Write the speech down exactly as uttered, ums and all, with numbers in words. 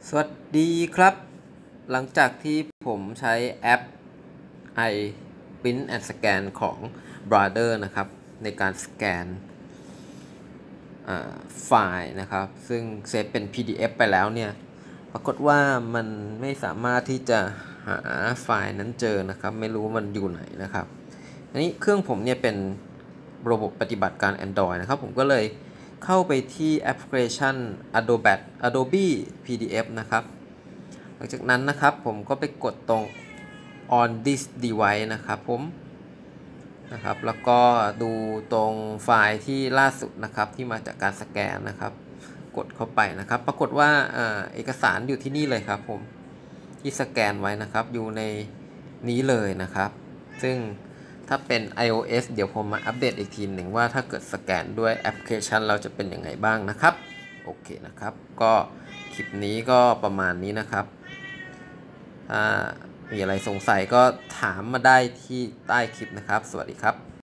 สวัสดีครับหลังจากที่ผมใช้แอป i Print and Scan ของ Brother นะครับในการสแกนไฟล์นะครับซึ่งเซฟเป็น พี ดี เอฟ ไปแล้วเนี่ยปรากฏว่ามันไม่สามารถที่จะหาไฟล์นั้นเจอนะครับไม่รู้มันอยู่ไหนนะครับอันนี้เครื่องผมเนี่ยเป็นระบบปฏิบัติการ Android นะครับผมก็เลยเข้าไปที่แอปพลิเคชัน Adobe Adobe พี ดี เอฟ นะครับหลังจากนั้นนะครับผมก็ไปกดตรง on this device นะครับผมนะครับแล้วก็ดูตรงไฟล์ที่ล่าสุดนะครับที่มาจากการสแกนนะครับกดเข้าไปนะครับปรากฏว่าเอกสารอยู่ที่นี่เลยครับผมที่สแกนไว้นะครับอยู่ในนี้เลยนะครับซึ่งถ้าเป็น iOS เดี๋ยวผมมาอัปเดตอีกทีหนึ่งว่าถ้าเกิดสแกนด้วยแอปพลิเคชันเราจะเป็นยังไงบ้างนะครับโอเคนะครับก็คลิปนี้ก็ประมาณนี้นะครับถ้ามีอะไรสงสัยก็ถามมาได้ที่ใต้คลิปนะครับสวัสดีครับ